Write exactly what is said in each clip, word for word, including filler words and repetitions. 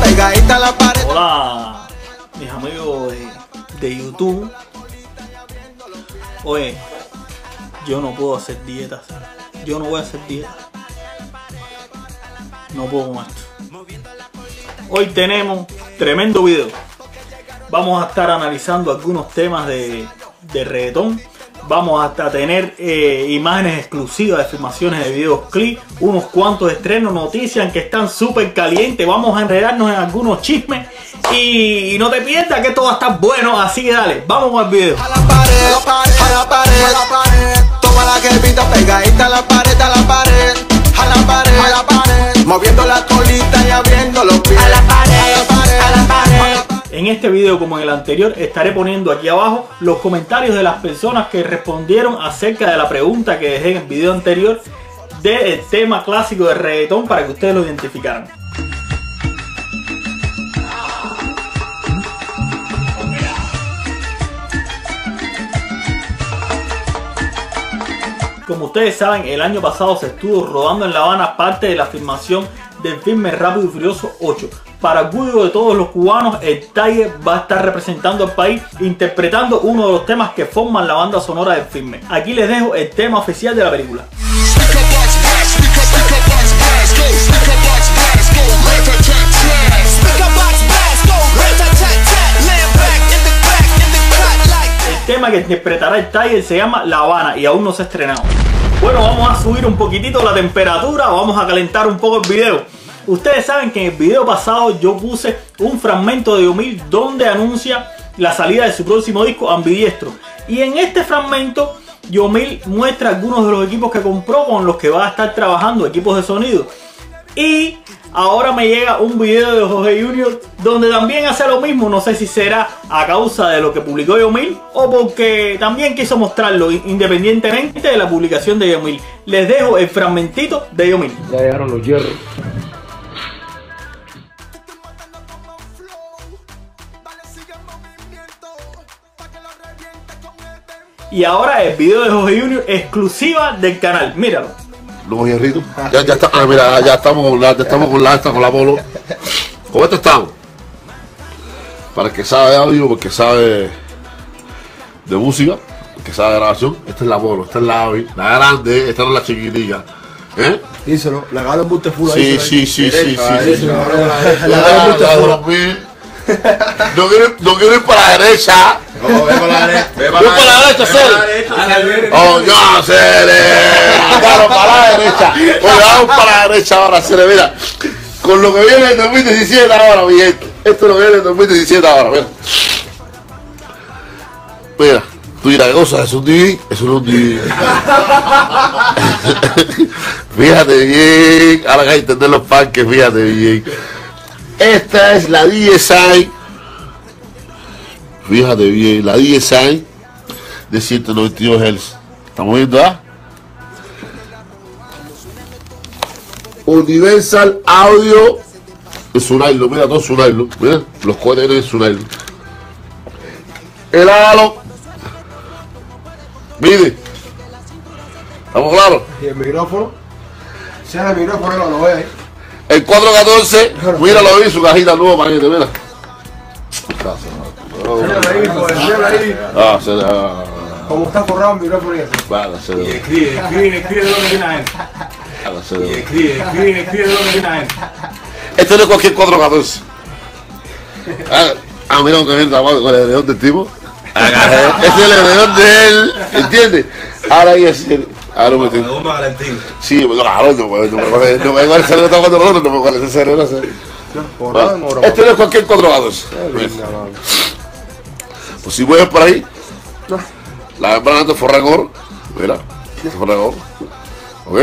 pegadita a la pared. Hola, mis amigos de, de YouTube. Oye, yo no puedo hacer dietas. Yo no voy a hacer dietas. No puedo con esto. Hoy tenemos tremendo video. Vamos a estar analizando algunos temas de, de reggaetón. Vamos hasta tener eh, imágenes exclusivas de filmaciones de videoclip, unos cuantos estrenos, noticias que están súper calientes. Vamos a enredarnos en algunos chismes y, y no te pierdas que todo va a estar bueno, así que dale, vamos al video. A la pared, a la pared, a la pared, a la pared. Toma la jevita pegadita a la pared, a la pared, a la pared, a la pared. Moviendo la colita y abriendo los pies. A la pared, a la pared, a la pared. En este video, como en el anterior, estaré poniendo aquí abajo los comentarios de las personas que respondieron acerca de la pregunta que dejé en el video anterior del tema clásico de reggaetón para que ustedes lo identificaran. Como ustedes saben, el año pasado se estuvo rodando en La Habana parte de la filmación del filme Rápido y Furioso ocho. Para orgullo de todos los cubanos, el Tiger va a estar representando al país interpretando uno de los temas que forman la banda sonora del filme. Aquí les dejo el tema oficial de la película. El tema que interpretará el Tiger se llama La Habana y aún no se ha estrenado. Bueno, vamos a subir un poquitito la temperatura, vamos a calentar un poco el video. Ustedes saben que en el video pasado yo puse un fragmento de Yomil donde anuncia la salida de su próximo disco Ambidiestro. Y en este fragmento Yomil muestra algunos de los equipos que compró con los que va a estar trabajando, equipos de sonido. Y ahora me llega un video de José Junior donde también hace lo mismo. No sé si será a causa de lo que publicó Yomil o porque también quiso mostrarlo independientemente de la publicación de Yomil. Les dejo el fragmentito de Yomil. Ya llegaron los hierros. Y ahora el video de José Junior exclusiva del canal. Míralo. Los hierritos. Ya, ya está, ah, mira, ya estamos con la, ya estamos con la esta, con la Polo. ¿Cómo esto estamos? Para el que sabe de audio, porque sabe de música, el que sabe de grabación, esta es la Polo, esta es la Avi, la grande, esta no es la chiquitilla. ¿Eh? Díselo, la gana en Bunteful Sí, ahí. sí, sí, sí, sí. La gana en Bunteful. No quiero, no quiero ir para la derecha. No, ve para la derecha. Ve para la derecha, Cere. Oh, no, Cere. Claro, para la derecha. Oye, vamos para la derecha ahora, Cere. Mira, con lo que viene en dos mil diecisiete ahora, mi gente. Esto es lo que viene en dos mil diecisiete ahora, mira. Mira, tú dirás, ¿qué cosa? ¿Es un D V D? Eso no es un D V D. Fíjate bien. Ahora que hay que entender los parques, fíjate bien. Esta es la D S I. Fíjate bien, la D S I de ciento noventa y dos hertz. ¿Estamos viendo? ¿Ah? Universal Audio de Sunaylo. Mira todo Sunaylo. Mira los cohetes de Sunaylo. El halo. Mire. ¿Estamos claros? Y el micrófono. Si es el micrófono, no lo ve ahí. El cuatrocientos catorce, míralo ahí, su cajita nueva para que te mira. Ah, se da. Como está forrado el micrófono y así. Vale, se da. Y escribe, escribe, escribe lo que tiene adentro. Y escribe, escribe, escribe lo que tiene adentro. Este no es cualquier cuatrocientos catorce. Ah, ah, mira lo que viene con el león del tipo. Este es el león de él, ¿entiendes? Ahora ahí es el. Ahora me tengo. Sí, claro, no me acuerdo. No me acuerdo el cerebro, no me acuerdo el cerebro. Este no es cualquier cuatrocientos catorce. Pues si mueves por ahí, la membrana te forra en oro. Mira, te forra en oro. ¿Ok?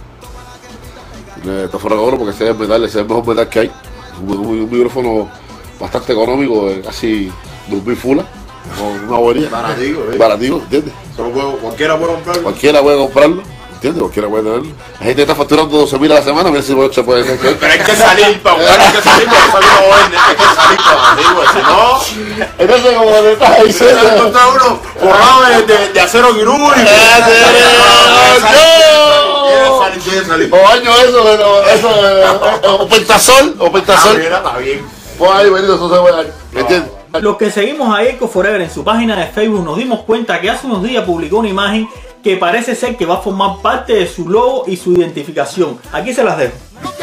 Te forra en oro porque ese es el metal, ese es el mejor metal que hay. Un, un, un micrófono bastante económico, de casi dos mil fulas. Con una bobería. Baratico, ¿eh? Baratico, ¿entiendes? Solo puedo, cualquiera puede comprarlo. Cualquiera puede comprarlo. ¿Entiendes? Cualquiera puede tenerlo. La gente está facturando doce mil a la semana, mira si se puede hacer. Pero hay que salir, pa' jugar, hay que salir, porque salir no vende, hay que salir para amigos, si no... Entonces, como te estás diciendo... Se uno forrado de, de, de acero quirúrgico. O baño eso, eso, eso, o pentasol, o pentasol. Está bien. Pues ahí, Benito, eso se puede dar. ¿Me entiendes? Los que seguimos a Eco Forever en su página de Facebook nos dimos cuenta que hace unos días publicó una imagen que parece ser que va a formar parte de su logo y su identificación. Aquí se las dejo.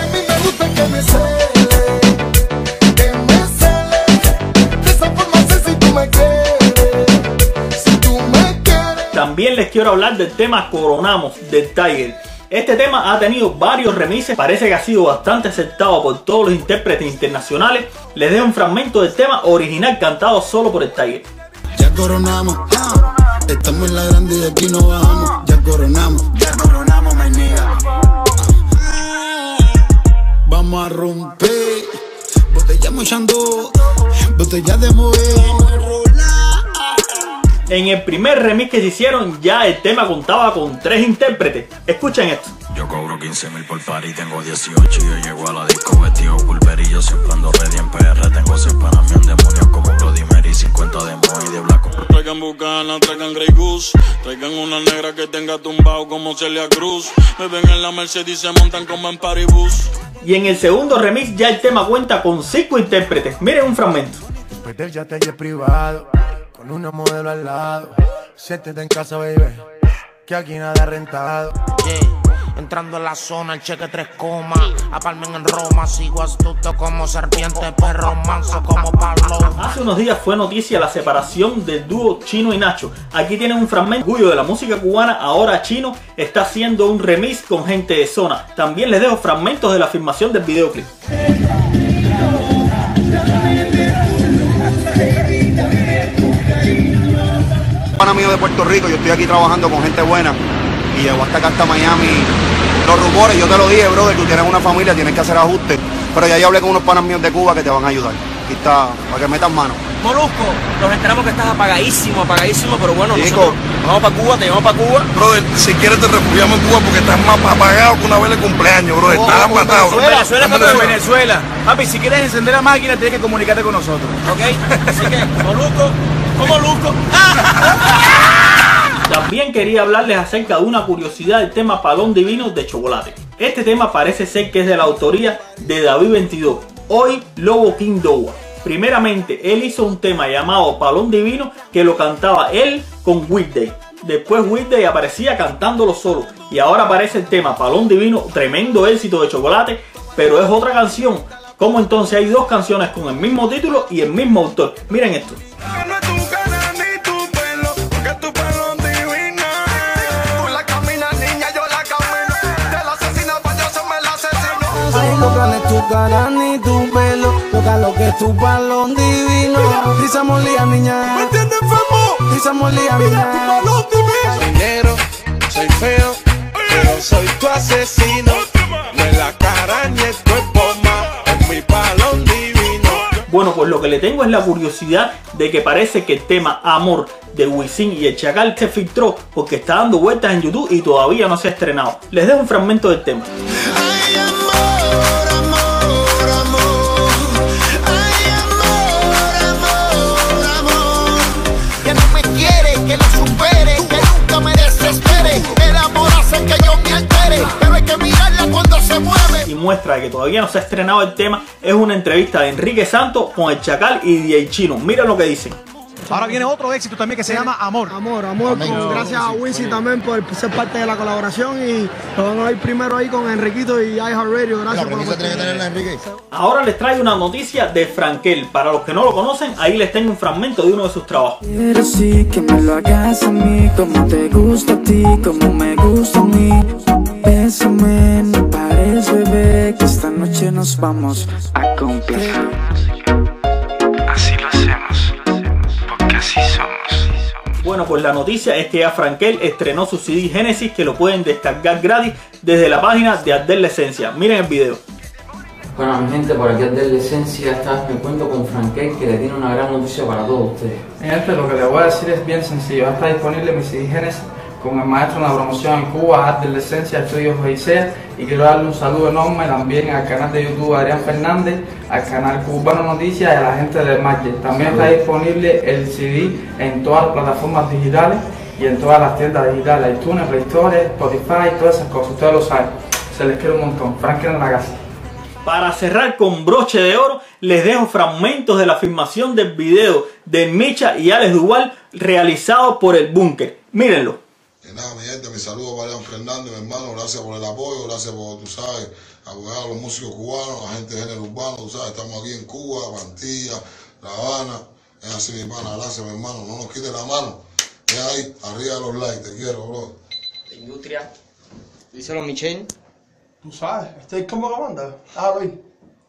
También les quiero hablar del tema Coronamos de Tiger. Este tema ha tenido varios remixes, parece que ha sido bastante aceptado por todos los intérpretes internacionales. Les dejo un fragmento del tema original cantado solo por el Tiger. Ya coronamos, estamos en la grande y de aquí no bajamos. Ya coronamos, ya coronamos, my nigga. Vamos a romper, botella mochando, botella de mover. En el primer remix que se hicieron ya el tema contaba con tres intérpretes. Escuchen esto. Yo cobro quince mil por party, tengo dieciocho y yo llego a la disco vestido pulverillo. Siempre ando ready en P R, tengo seis panamión demonios como Bloody Mary, cincuenta de Moy y de Blanco. Traigan Bucana, traigan Grey Goose, traigan una negra que tenga tumbado como Celia Cruz. Me ven en la Mercedes y se montan como en Paribus. Y en el segundo remix ya el tema cuenta con cinco intérpretes. Miren un fragmento. Después del yate privado, con una modelo al lado. Siéntete en casa, baby, que aquí nada rentado. Yeah. Entrando en la zona, el cheque tres comas. A Palmen en Roma, sigo astuto como serpiente, perro manso como Pablo. Hace unos días fue noticia la separación del dúo Chino y Nacho. Aquí tienen un fragmento orgullo de la música cubana. Ahora Chino está haciendo un remix con gente de zona. También les dejo fragmentos de la filmación del videoclip. Pana mío de Puerto Rico, yo estoy aquí trabajando con gente buena y llegó hasta acá, hasta Miami. Los rumores, yo te lo dije, brother, tú tienes una familia, tienes que hacer ajustes, pero ya yo hablé con unos panas míos de Cuba que te van a ayudar. Aquí está, para que metas mano. Molusco, nos enteramos que estás apagadísimo, apagadísimo, pero bueno, Chico, nosotros vamos para Cuba, te llevamos para Cuba. Brother, si quieres te refugiamos en Cuba porque estás más apagado que una vez de cumpleaños, brother. Oh, Estás oh, matado. Venezuela, Venezuela, Estás papi, en Venezuela. Papi, si quieres encender la máquina tienes que comunicarte con nosotros. Ok, así que, Molusco, ¿cómo Molusco? También quería hablarles acerca de una curiosidad del tema Palón Divino de Chocolate. Este tema parece ser que es de la autoría de David veintidós, hoy Lobo King Dowa. Primeramente, él hizo un tema llamado Palón Divino que lo cantaba él con Whitney. Después Whitney aparecía cantándolo solo. Y ahora aparece el tema Palón Divino, tremendo éxito de Chocolate, pero es otra canción. ¿Cómo entonces hay dos canciones con el mismo título y el mismo autor? Miren esto. No ganes tu cara ni tu pelo, toca lo que es tu balón divino. Risa molía, niña. ¿Me entiendes, enfermo? Risa molía, niña. Tu balón divino. Soy negro, soy feo, pero soy tu asesino. No es la cara ni el cuerpo más, es mi balón divino. Bueno, pues lo que le tengo es la curiosidad de que parece que el tema Amor de Wisin y el Chacal se filtró porque está dando vueltas en YouTube y todavía no se ha estrenado. Les dejo un fragmento del tema. Ay, amor, amor, amor. Ay, amor, amor, amor. Que no me quiere, que lo supere, que nunca me desespere. El amor hace que yo me altere, pero hay que mirarla cuando se mueve. Y muestra que todavía no se ha estrenado el tema es una entrevista de Enrique Santos con el Chacal y D J Chino. Mira lo que dicen. Ahora viene otro éxito también que se llama Amor. Amor, amor, con- gracias a Wincy también por ser parte de la colaboración y lo vamos a ir primero ahí con Enriquito y iHeartRadio. Gracias por la oportunidad. Ahora les traigo una noticia de Frankel. Para los que no lo conocen, ahí les tengo un fragmento de uno de sus trabajos. Quiero sí que me lo hagas a mí, como te gusta a ti, como me gusta a mí. Bésame, no pares, bebé, que esta noche nos vamos a complacer. Así lo hacemos, porque así somos. Bueno, pues la noticia es que ya Frankel estrenó su C D Génesis, que lo pueden descargar gratis desde la página de Ardell La Esencia. Miren el video. Bueno, mi gente, por aquí Ardell La Esencia. Esta vez me encuentro con Frankel, que le tiene una gran noticia para todos ustedes. Mi gente, lo que les voy a decir es bien sencillo. Ya está disponible mi C D Génesis con el maestro en la promoción en Cuba, Ardell La Esencia, Estudios Odisea. Y quiero darle un saludo enorme también al canal de YouTube Adrián Fernández, al canal Cubano Noticias y a la gente de Market. También está disponible el C D en todas las plataformas digitales y en todas las tiendas digitales, iTunes, Play Store, Spotify, todas esas cosas, ustedes lo saben. Se les quiere un montón. Franklin en la casa. Para cerrar con broche de oro, les dejo fragmentos de la filmación del video de Micha y Alex Duval realizado por El Búnker. Mírenlo. Y nada, mi gente, mi saludo para Adrián Fernández, mi hermano, gracias por el apoyo, gracias por, tú sabes, apoyar a los músicos cubanos, a la gente de género urbano, tú sabes, estamos aquí en Cuba, Mantilla, La Habana, es así mi hermana, gracias mi hermano, no nos quite la mano, es ahí, arriba de los likes, te quiero, bro. Industria, díselo Michelle. Tú sabes, este es como que manda, déjalo ahí.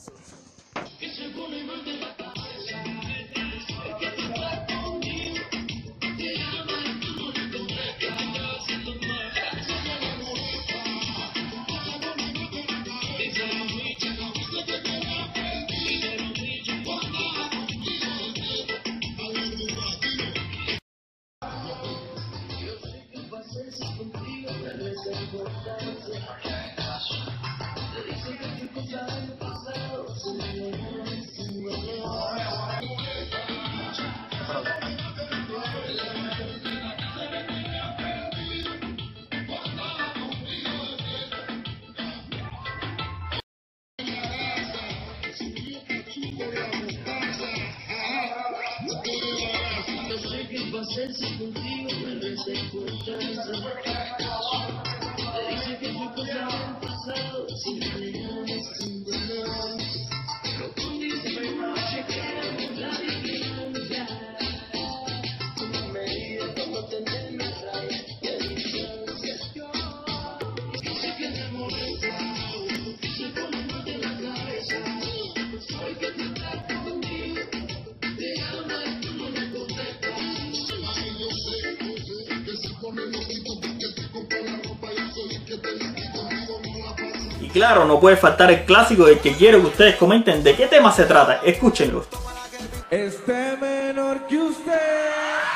Y claro, no puede faltar el clásico del que quiero que ustedes comenten de qué tema se trata. Escúchenlo. Este menor que usted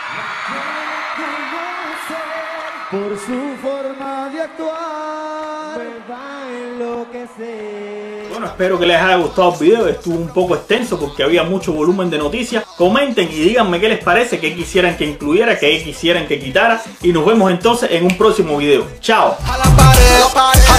por su forma de actuar me va a enloquecer. Bueno, espero que les haya gustado el video. Estuvo un poco extenso porque había mucho volumen de noticias. Comenten y díganme qué les parece, qué quisieran que incluyera, qué quisieran que quitara. Y nos vemos entonces en un próximo video. Chao. A la pared, a la pared.